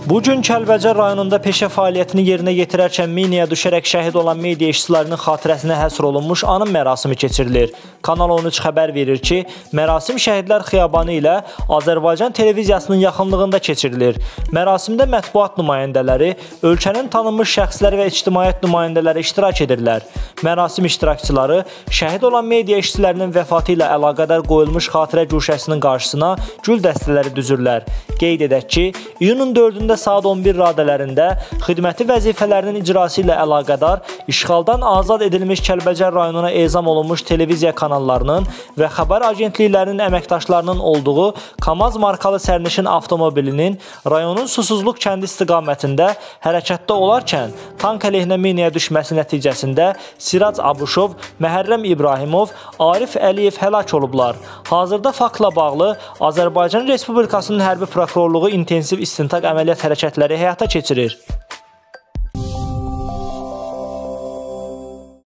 Bu gün Kəlbəcər rayonunda peşə fəaliyyətini yerinə yetirərkən minaya düşərək şəhid olan media işçilərinin xatirəsinə həsr olunmuş anım mərasimi keçirilir. Kanal 13 xəbər verir ki, mərasim Şəhidlər Xiyabanı ilə Azərbaycan televiziyasının yaxınlığında keçirilir. Mərasimdə mətbuat nümayəndələri, ölkənin tanınmış şəxslər və ictimaiyyət nümayəndələri iştirak edirlər. Mərasim iştirakçıları şəhid olan media işçilərinin vəfatı ilə əlaqədar qoyulmuş xatirə guşəsinin qarşısına gül dəstələri düzürlər. Qeyd edək ki, iyunun 4-də saat 11 radələrində xidməti vəzifələrinin icrası ilə əlaqədar işğaldan azad edilmiş Kəlbəcər rayonuna ezam olunmuş televiziya kanallarının və xəbər agentliklərinin əməkdaşlarının olduğu KAMAZ markalı sərnişin avtomobilinin rayonun Susuzluq kəndi istiqamətində hərəkətdə olarkən tank əleyhinə minaya düşməsi nəticəsində Sirac Abuşov, Məhərrəm İbrahimov, Arif Əliyev həlak olublar. Hazırda faktla bağlı Azərbaycan Respublikasının Hərbi Prokurorluğu intensiv istintaq əməliyyat hərəkətləri həyata keçirir.